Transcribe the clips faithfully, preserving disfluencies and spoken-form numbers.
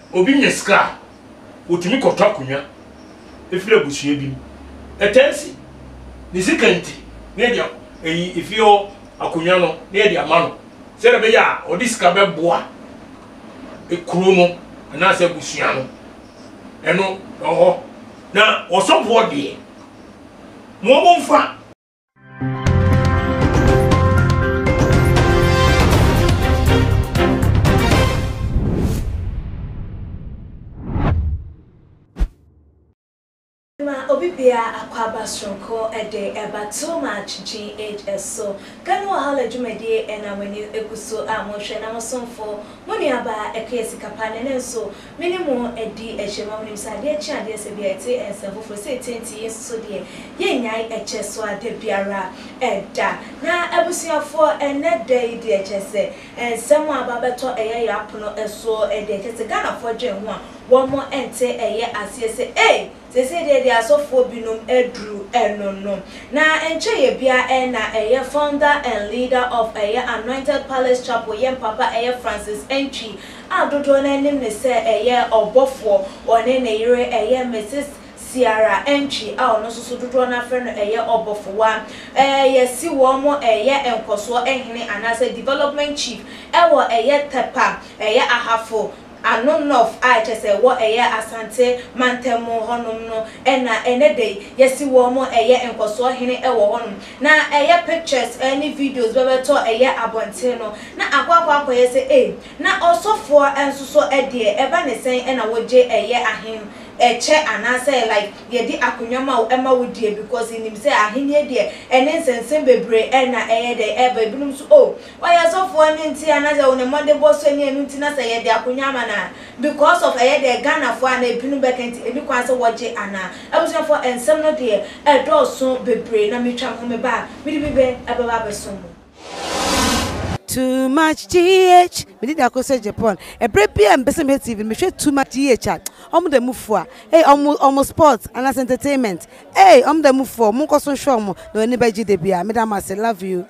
obi nyeska otimi kɔtɔ akonya efire busua bi etensi ni sikanti ne dia eyi efio akonya no ne dia ma no se be ya odi sika be boa ekuro no na se busua no eno oho na osopɔ de mo mo mfa Obibia akwaba stronko ede eba too much G H S so kanu wahala jumedi ena weni ekuso amohwe na mosomfo muni aba ekesi kapane nenso minimum edi ehema muni msade echi ade se bia ete ensefofo se twenty yeso de yenyai eche so ade biara eda na abusuafo ene dey de eche se ensemo aba beto eye yapono eso ede eche Ghana fo dwe ho a womo ente eye asiese eh se se de de asofo binum edru enono na enche ye bia e na eye founder and leader of eye Anointed Palace Chapel yem papa eye Francis Entry adodo na nim ne se eye obofo one ne yire eye Missus Sierra Entry a ono so dodo na frɛ no eye obofo wa eh yesi wo mo eye enkoso ehene anase development chief e wo eye tepa eye ahafo anonof I just say what eye asante mantemo honum no ena enede yesi wo mo eye enkoso hene e wo honum na eye pictures any videos bebe to eye abonte no na akwa akwa akwa yesi eh na osofo ensoso ede eba ne sen ena woje eye ahen eche anase like ye di akunwama ema wodie because him say ahenie de ene sensen bebre ena eye de eba binum so oh why sofo ene nti anase won mode boso ene enu nti na say ye de akunwama na because of eye de Ghana fo ana ebinu bekenti ebi kwan se woje ana abuso fo ensem no de e do so bebre na metwa ho me ba me di bibe ababa beso mo too much G H. We did a course Japan. A brave P M Besame T V. Me share too much G H. Om the move for. Hey, almost almost sports and as entertainment. Hey, om the move for. Munko so show mo. No anybody G D B. Madam, I say love you.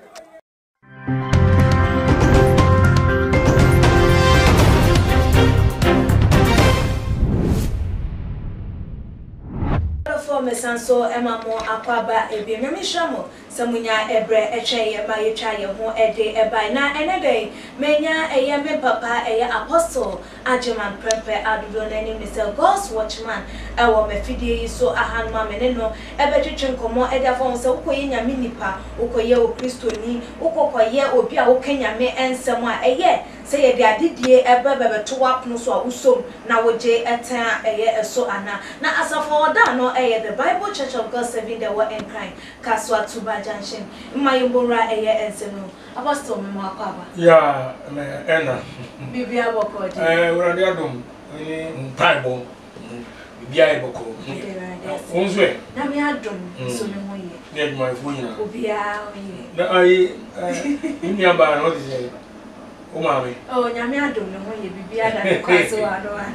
Mesanso emamo akwaba ebi nyamishamo samunya ebre etwe ye ma yetwa ye ho ede ebai na enede menya eye me papa eye apostle ajeman prepe adudo na nim se God's watchman ewo mefidie so ahanma mene no ebetwetwe nkomo ede afon se ukoye nyame nipa ukoye o kristoni ukokoye obi a wokanyame ensem a eye se ye de adidie ebe bebeto wapno so a usom na woje etan eye eso ana na asafo oda no eye the Bible Church of God Serving the Word in Crime Kaswa Tuba Junction Mayumbura eye enseno apostle memo akwaba ya me ena bibia boko di eh urade adom ni mpaibo bibia eboko onzwe na me adom so me ho ye ne my phone na obia oye na ai ni aba no di o ma me oh nyame adom me ho ye bibia da kwaso ado an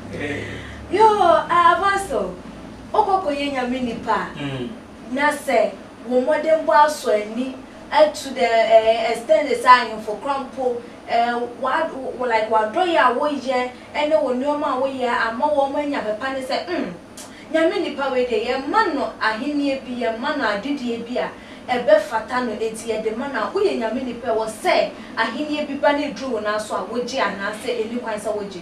yo apostle okoko ye nyame nipa na se wo modern bo aso ani to the uh, extend the sign for crumple uh what like what do ya wo ye ene wo nyoma wo ye ama wo manya papa ne se mm nyame nipa we de ye mano ahenie bi ye mano adidie bi a ebe fata no enti ye de mano wo ye nyame nipa wo se ahenie bi ba ne dru na so a wo ji ana se eni kwan se wo ji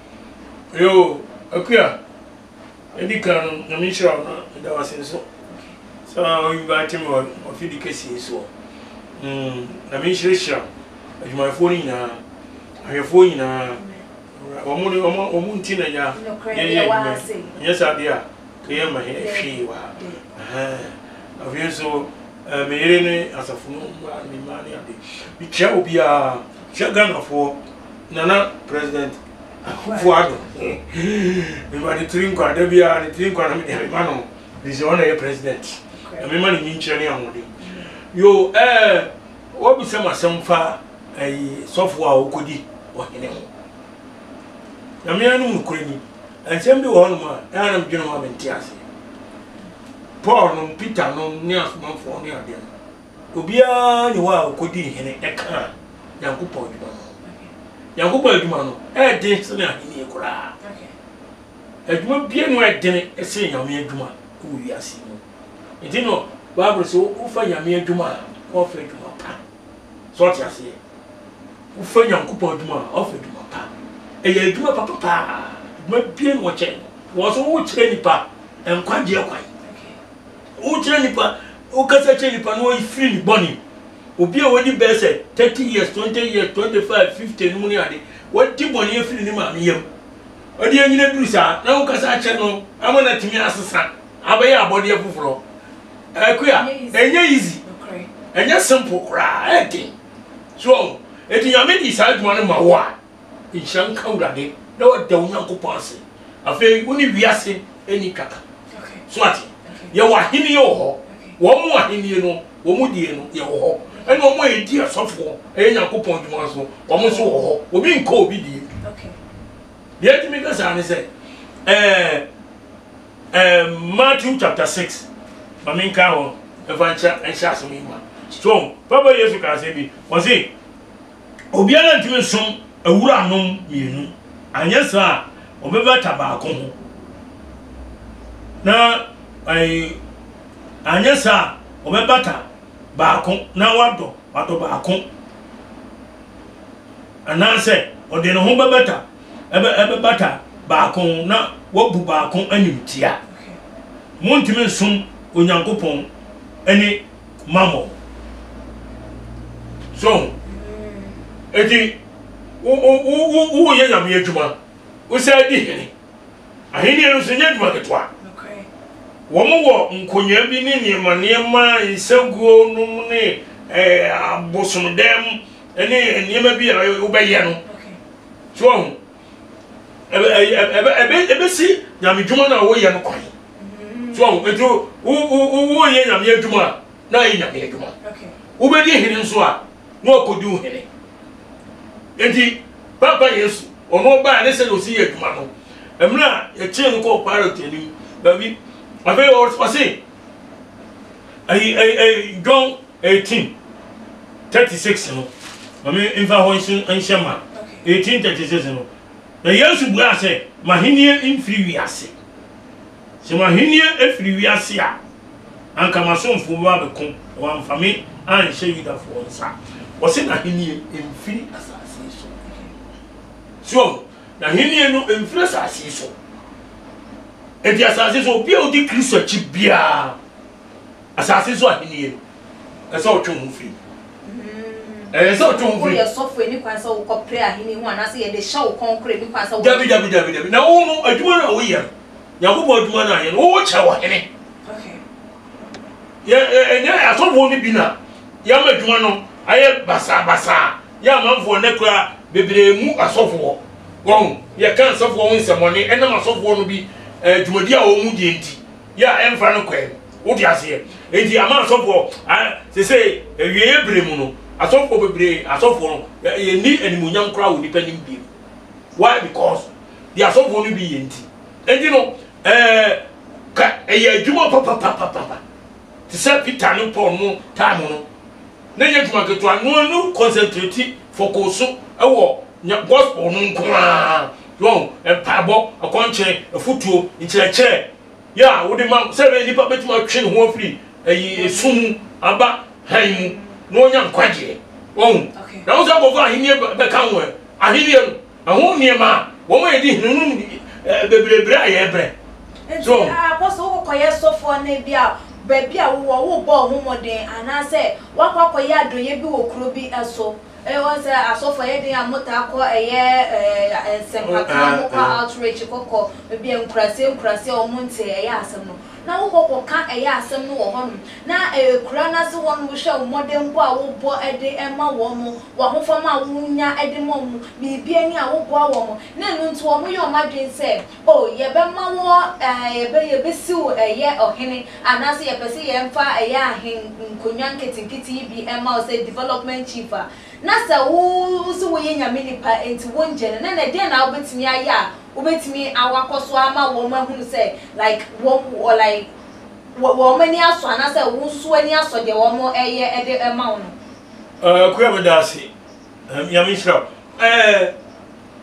yo akuya edi kan na mi shira na da wasin so so you ba tim o fidi kesi so mm na mi shira shira ajuma phone na aye phone na omo ni omo omo ntina ya ye ye ye sa dia ke ye ma he hwi wa eh afie so me yere ne asafo no ma ni ma ni ade bi kya obi a kya Ghana fo nana president Fuado. We were the three quarter, we are the three quarter, Mano. This is one of your president. I mean, money in China. You, eh, what be some some far a software could be or anyone. I mean, I know Ukraine, and some do one more, and I'm general in Tiasi. Paul, no Peter, no near small for near them. Ubia, you are could be in a car, young couple. Yankopɔn adwuma no e den se na ahini ekura okay adwuma bia no e den e se nyame adwuma wo wiase no enti no Bible so wo fa nyame adwuma wo fa adwuma pa so ati ase wo fa Yankopɔn adwuma wo fa adwuma pa e ya adwuma pa pa adwuma bia no wo che wo so wo kire nipa enkwaje kwai okay wo kire nipa wo kasa kire nipa no free ni boni obi a wodi bese thirty years twenty years twenty-five fifty no ni ade wodi boni e free ni ma me yam odi anyina duru sa na wo kasa che no amana timi asesa abaye abode afufuro akuya enye easy okay enye simple kra eti so eti nyame di sa adwuma no ma wo a inshan kawrade na wada Onyankopɔn ase afi woni wiase eni twaka okay so ati ye wa hini yo ho wo mu ahini no wo mu die no ye wo ho eno mo e di asofo e Nyankopɔn adwuma so wo mu so wo ho obi nko obi die okay ye ti mi ka sa ne se eh eh Matthew chapter six maminka ho evancha ensha so mi ma so papa Yesu ka se bi wo se obi ala ntimi som awura anom yenu anya sa obeba tabako ho na ai anya sa obeba ta baako na wado wado baako anase ode no ho bebeta ebe ebe bata baako na wabu baako animtia montime som Onyankopɔn ene mamo so eti wo wo wo ye nyame adwuma wo sai di hene ahini no so nyadwuma ketwa okay wo mo wo nkonya bi ni niema niema nsaguo no ne eh abosomdem ene niema bi wo beye no okay so ebe ebe ebe ebe si nyame dwuma na wo ye no kwan so eti wo wo wo ye nyame adwuma na ye nyame adwuma okay wo be di hene nso a no akodi wo hene enti papa Yesu ono ba ne se no si adwuma no emra ye tie no ko parrot ani baby afi o spasi ai ai ai John eighteen thirty-six no mami infa ho nsin anshema eighteen thirty-six no na Yesu bu ase mahenie imfiri wiase se mahenie efiri wiase a anka masomfo ba bekon wa mfami an hye yidafo nsa wo se na henie imfiri asa so na henie no emfira asase so edi asase so bia odi Kristo chi bia asase so ahenie esa otwe ho firi eh esa otwe ho firi ye sofo eni kwan sa wo kopre ahenie ho anase ye de sha wo konkre ni kwan sa wo dabi dabi dabi dabi na wo no adwuma na wo ye Yakobo adwuma na ye wo cha wo hene okay ye enya asofo ni bi na ya ma adwuma no aye basa basa ya manfo ne kura bebre mu asofo won ye kan asofo won semoni enam asofo no bi dwumadi a wo mu die nti ya emfa no kwen wo di ase enti ama asofo se se ewie bre mu no asofo bebre asofo no ye ni animunyam kura wo nipa nim bi why because the asofo no bi ye nti enti no eh ka eye dwuma papa papa papa ti se Peter no Paul no time no na ye dwuma keto no no concentrate focus ewo nya gospel no nkwa won e pabo akonche afutuo nkyerechire ya wo de ma se be nipa betuma twe ne ho afiri eyi esum aba han mu no nya nkwaje won na wo se go fa ahini be kan wo ahini no aho niema wo ma edi hinu bebrebre ayebre so apostle wo koye sofo na bia ba bia wo wo bo ho moden anase wakwakoye adoye bi wo kuro bi eso e won say asofo ye den amota akọ eye ensempaka mo kwa outreach kokko bi enkurase enkurase o monte eye asem no na wo kokko ka eye asem no wo honum na e kura na se won wo hwe modern bo a wo bo ede ema wo mo wo hofam a wo nya ede mo mo bibi ani a wo bo a wo mo na nu nto wo mo ye o madwen say o ye be ma wo ye be ye be siw eye ohene anase ye pese ye mfa eye ahen nkonwa nketinkiti bi ema o say development chief na sa wo so wo ye nyame nipa enti wonje na na de na obetimi aya obetimi awakoso ama wo mahunu say like wo or like wo mani aso na say wo so ani aso de wo mo eye ede ema wo no eh kuya bedasi yami shira eh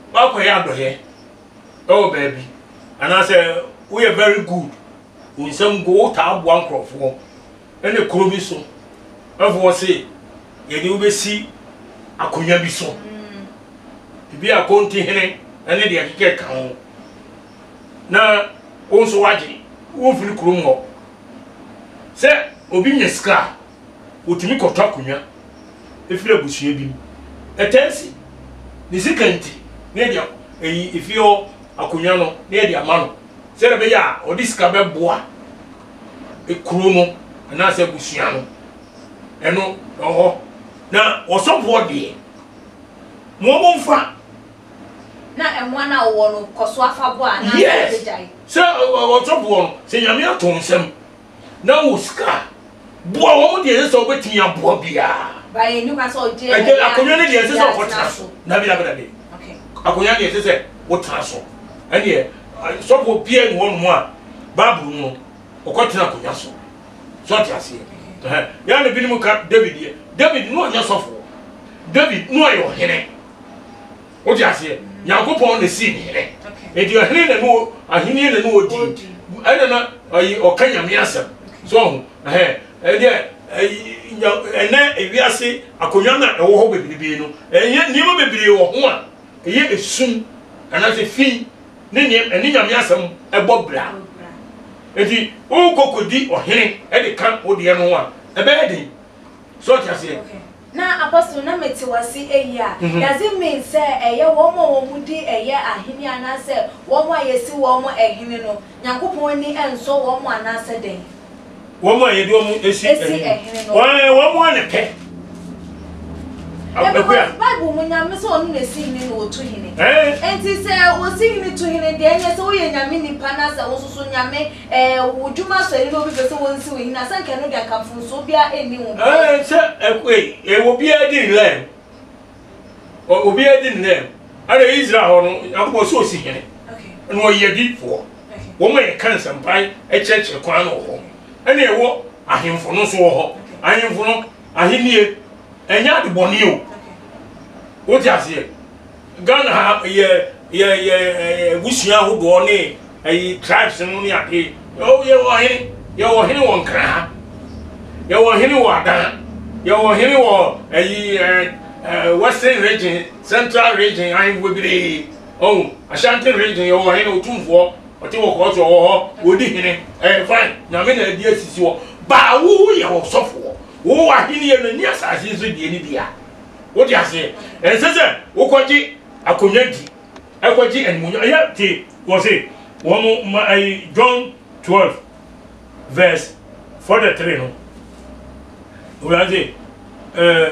wa ko ya doye oh baby and I say we are very good we some go ta abo ankrofo ene kuro bi so afo say ye ni we si akonya bi so bi akonti hene ene de akeke ka ho na wo so waje wo firi kuro mo se obi nyeska otimi koto akonya efire busua bi etensi ni sikanti ne dia eyi ifio akonya no ne dia ma no se be ya odiska be boa e kuro no na se busua no eno oho na osopo de mo mo mfa na emwa na wo no koso afabo a na se jai se osopo no se nyame atonsem na uska boa wo de se obetimi aboa bia ba enu ka so je e akonya ne de se so okotena so na bia bia de okay akonya de se se wotena so ene sopo bia no no a baburu no okotena akonya so so atiase eh ya ne binimu ka David David no anya sofo David no ayo hene o ti ase Yakobon ne si hene e di hene ne no ahene ne no odi ene na ayi okanya me asem so eh e de ene ewiase akonya na ewo ho bebibi no enye niam bebibi wo ho a eye esum ana se fi ne niam ene nyame asem ebo bra eti o kokodi ohene e de kan odi eno a ebe edi so ti ase na apostle na metiwasi eya does it mean say eye wo mo wo mudi eye ahini anase wo mo ayesi wo mo ehini no Nyankopon ni enso wo mo anase den wo mo ayedi wo mo esi ehini no wo mo ne pe Bible mo nyame so onu na esi hini no otu hini enti se o si hini tu hini de enye se wo ye nyame nipa na se wo soso nyame eh wuduma so eri no bi se wo nsi wo hini na sanke no de akamfunso bia eni wo eh se ekwe e wo bia di nlem o bia di nlem ara Israel ho no akọ so si hini okay no ye di fo wo mo ye kan sampai e cheche kwan no ho ene e wo ahemfo no so ho ahemfo no ahenie enya de boni o o ti ase Ghana ha ye ye ye busua ho do ne ayi tribes no ne ade o ye wo hene ye wo hene won kra ye wo hene wo adan ye wo hene wo ayi western region central region ayi wo bire o Ashanti region ye wo hene otumfo o ti wo ko so wo wo di hene eh fine na me na di asisi wo ba wo ye wo sofo wo wa hene ye no ni asase so die ni bia wo di ase ensese wo koji akonya di ekoji enmunyo ya ti wo say wo mo ai John twelve verse forty-three no wo ya say eh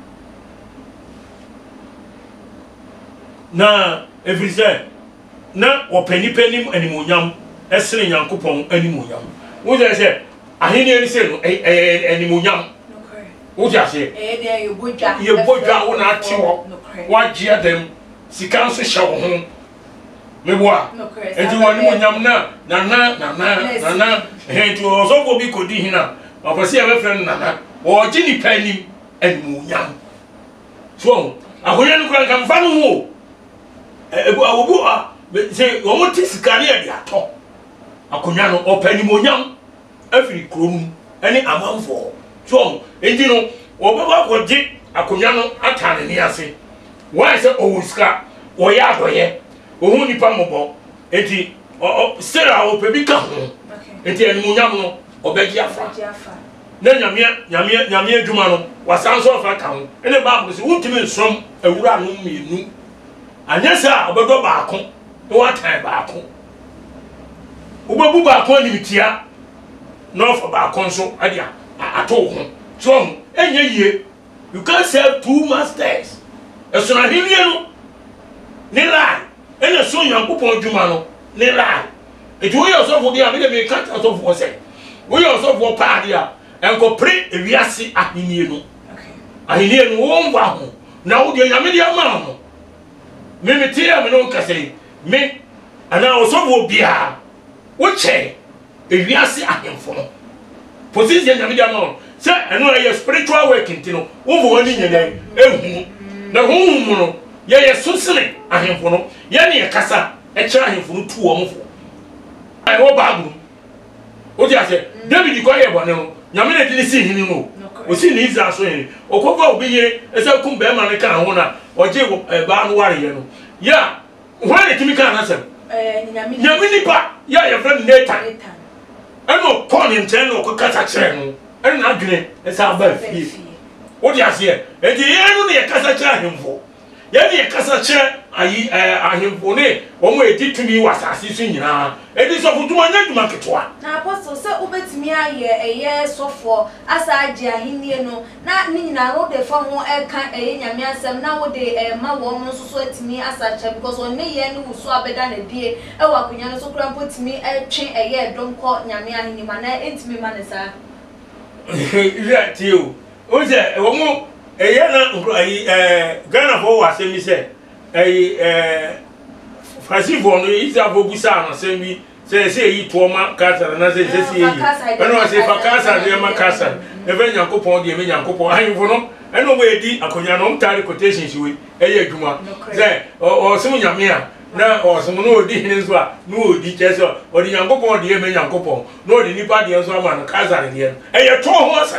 na efrise na opani pani animunyam esere Nyankopon animunyam wo say say ahene ni say no animunyam wo ti ase eh de ye bodwa ye bodwa wo na ati wo wa gia dem sika nso hye wo ho meboa enti wo ni munyam na na na na na na enti wo so go bi kodi hina opose ya be friend na na wo gi ni panim animunyam so ahonya no kran kan fa no ho ebu awobu a se wo mo ti sika ne ya ato akonya no opanimunyam afiri krom ene amanfo so enti no obeba ko gi akonya no atane ni ase why say owuska oya adoye ohun nipa mobo enti Sarah opebi ka ho enti animunyam no obegi afa na nyame nyame nyame adwuma no wasanso afa ka ho ene Bible say wuntimi nsom awura no mienu anyesa obedo baako no watan baako obebu baako animtia no for baako nso ade ato ho so enye yie you can't serve two masters eso na hinie no ne lie ene so Nyankopon dwuma no ne lie etu wo yourself wo dia me de me can't yourself wo say wo yourself wo pa dia enko pre ewiase ahinie no okay ahinie no wo mba ho na wo de nyame dia ma ho me me tia me no kase me ana wo so wo bia wo che ewiase ahemfo no position nyame dia ma ho say eno ye spiritual work ntino wo wo ni nyene ehu na hu mu no ye ye susene ahemfo no ye ne ye kasa e kira ahemfo no tu wo mfo ai wo babu o ti ase David ko ye bone no nyame na di si hini no o si ni Israel so hini o ko fa obi ye e se kum be ma ne kan ho na o je ba no ware ye no ya where the timi kan asem eh nyame nyame ni pa ya ye friend Nathan eno ko ni nten no ko kasa kire no eno na adwene e sa ba fie o di ase e di ye no ne kasa kire ahemfo ye ne kasa kire ayi ahemfo ne o mo edi tumi wasase so nyina e di so futuma nya duma ketwa na apostle se obetimi aye eye sofo asa age ahinie no na ni nyina no de fa ho e kan eye nyame asem na wo de ma wo mo so so atimi asa cha because on ne ye ne wuso abeda na die e wa kunya no so kura mpotimi e twen eye donko nyame ahini ma na entimi ma ne sa ya tio o se wo mo eye na ayi eh Ghana fo wa se mi se ayi eh fasifo no isa fo busa na se mi se se yi to ma kasa na se se se yi eno se fa kasa de ma kasa e be Nyankopon de me Nyankopon ahimfo no eno we di akonya no mtare quotations we eye adwuma se o se mu nyame a na o se mu no odi hine nso a no odi cheso o di Nyankopon de me Nyankopon no odi nipa de nso ama no kasa de eye to ho asa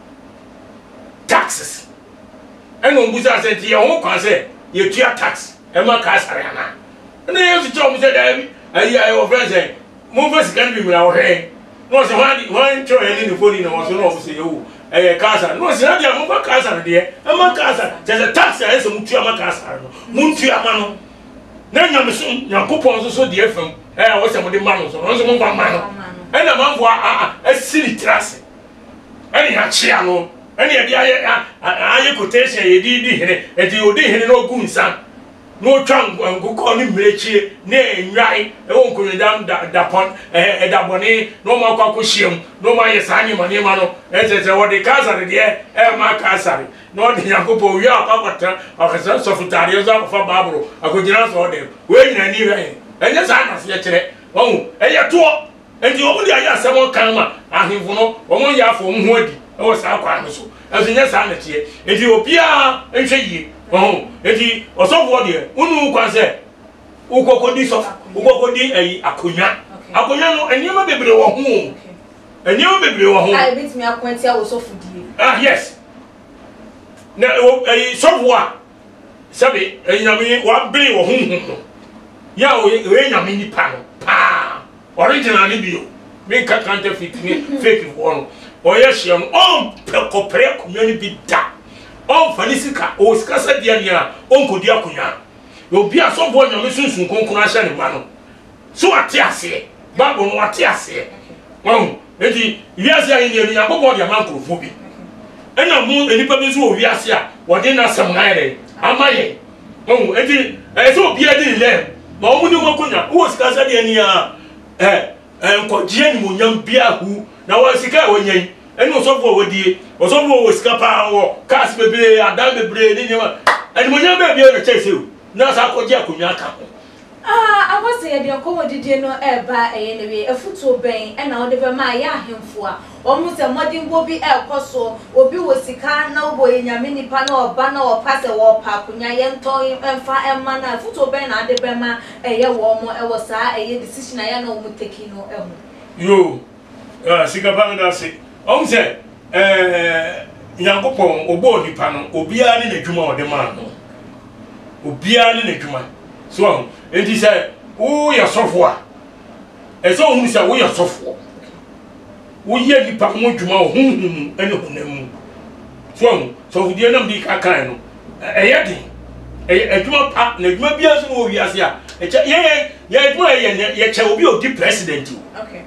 taxes eno mbuza se ti ye ho kwa se ye tua tax e ma kasa re ana na ye su cho mu se da bi ayi ayi o friend say mo fa sika bi mi la o he no se hwan hwan cho ye ni phone na wo so no wo se yo eh kasa no se na dia mo fa kasa de e ma kasa just a tax e se mu tua ma kasa no mu tua ma no na nyame so Nyankopon so so de afam eh wo se mo de ma no so no so mo fa ma no e na ma fo a a siri trase e ni ha chia no e ni e dia aye aye quotation ye di di hene e di odi hene no gu nsan no twan ngukọ ni mrechi na enwai e won kunidam da da pon e da boni no ma kwa kwhiem no ma yesani mani ma no e tete wo de kasare de e ma kasare no de Nyankopon wi akapata akasa sofutari zo afa babro akogina so de we nyina ni we enye sa na se kire won e ye to enti wo de aya asem kan ma ahimfo no wo mo ya afo mo adi e wo sa kwa no so azunya sa na tie enti opia enhwe yi oh eti osofo de unu kwa se ukokodi so ukokodi ayi akonya akonya no enima bebre wo ho enima bebre wo ho ai bit me akwenti a osofo die ah yes na ayi sofo a sabe enyame wa bere wo ho ho ya o we nyame ni pa no pa original ni bio me ka counterfeit ni fake one o ya hia no on pekopre community bi da on fanisika o skasa dia nia on kodi akonya obi asofo nyame sunsun konkon ahya ne ma no so ate ase babo no ate ase won enti wiase ayi ne Nyankopon dia mankrofo bi ena mu enipa bi so o wiase a wode na sam na yere amaye won enti e so obi adi le ma o mu ni kokonya o skasa dia nia eh enkogie ni monyam bia hu na wa sika wonyen eni osofo wodie osofo wo sika pa wo kas bebre adan bebre ni nyama eni monyam be bia na chese na sa akogie akonya ka ah abose ye de komodidie no eba eye ne we afuto ben e na wo de be ma ya ahemfo a o mu se modin bo bi e koso obi wo sika na wo ye nyame nipa na oba na wo pase wo pa akonya ye nto emfa emma na afuto ben na de be ma eye wo mo e wo sa eye decision ya na wo mu take no e ho yo ah sika pa na se o mu se eh Nyankopon obo nipa no obia ne nadwuma o de ma no obia ne nadwuma so enti say wo ya sofo a e so hu say wo ya sofo wo ye nipa mo dwuma o hunhun ene hunam so so fudie nam di kakan no e ye din e adwuma pa na adwuma bia so wo wiase a e ye ye adwuma ye ye che obi o di president okay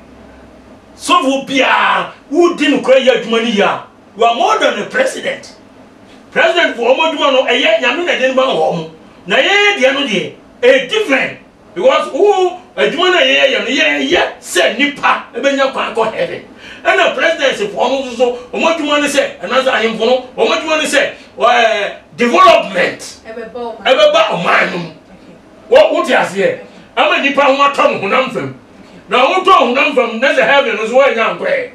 so wo bia wo di no kra ye adwuma ni ya you are more than a president president for mo dwuma no e ye nyame na de ba ho mo na ye de no de a different because who adwuma na ye ye no ye ye se nipa e benya kwa ko heaven and the presidency for almost so omo dwuma ni se another ahemfo no omo dwuma ni se eh development ebeba ebeba omanum wo wo ti ase ama nipa ho aton honam fam na wo to honam fam na the heaven no so anya nkwe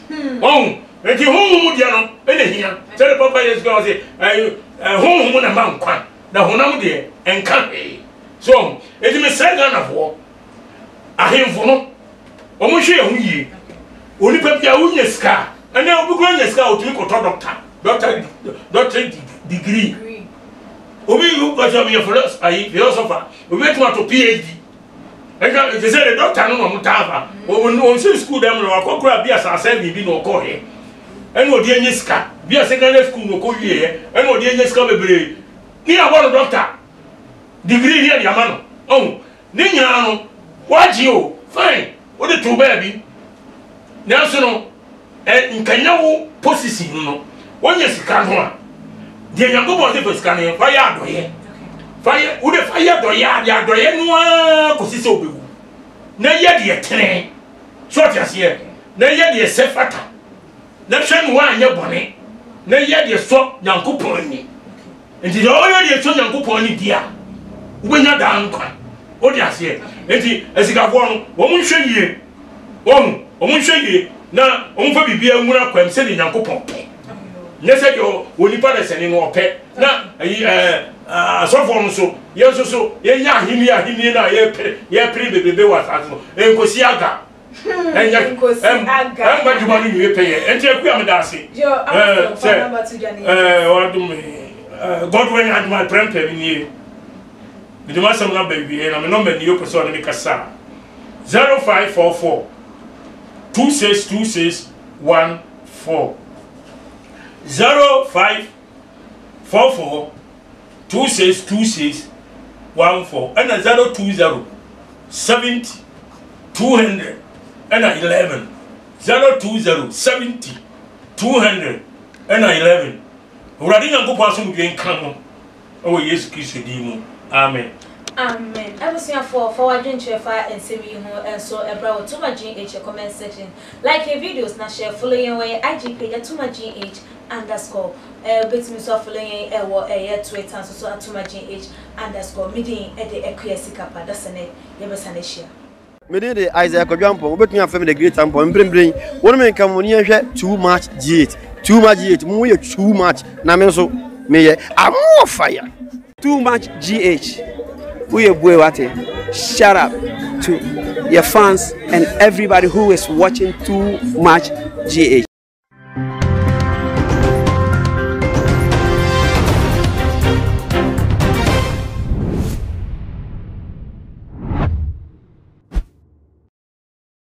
oh enti hu mu dia no e na hia se the papa yes go say eh hu hu na ma nkwa na honam de enka he so edi me sega na fo ahemfo no omo hwe ye hu yi onipa bia wunya ska ene obi kura nya ska otumi ko to doctor doctor doctor degree obi yu ko so me philosopher obi tuma to PhD ega je say the doctor no mo tafa on see school dem no akokura bia sa se bi no ko he ene odi enya ska bia secondary school no ko wie he ene odi enya ska bebre ni abo doctor degree ni ya mano oh ni nyina no waji o fine o de to baby na so no eh nkanya wo position no wonya sika no a de nyango bo de sika no fa ya adoye fa ya wo de fa ya adoye ya adoye no a ko sise obewu na ye de tene so tiase na ye de sefata na hwe no anya bone na ye de so nyankopon ni enti de o ye de so nyankopon ni dia wo nya dan kwa o de ase enti esikafo no wo mu hwe yie wo mu wo mu hwe yie na on fa bibia nwura kwam se de nyankopon pe ne se yo woni pa de sene no pe na ayi eh asofo no so ye so so ye nya ahimi ahimi na ye pre ye pre bebebe wa saso enkosi aga enya enkosi aga en ba juma ni ye pe ye enti aku am da ase yo am so number two jani eh wa dum Godwin had my prempe ni me duma sam na baby na me number ni yo person ni kasa zero five four four two six two six one four zero five four four two six two six one four and a zero two zero seventy two hundred and a eleven zero two zero seventy two hundred and a eleven. Uradi nyango paso mu bien kan o Yesu Kristo di mu amen. Amen. I was here for forward to fire and see me and so a brother to my G H comment section. Like your videos, now share following way I G page to my G H underscore. Uh, bit me so following a war a year to it and so to my G H underscore meeting at the Equiasica Padasane, Yabasanesia. Mede de Isaac Ojampo, but me from the great temple and bring bring one man come on here too much G eight. Too much G eight, more too much. Namenso me I'm more fire. Too much G H. We are boy shout out to your fans and everybody who is watching Too Much G H.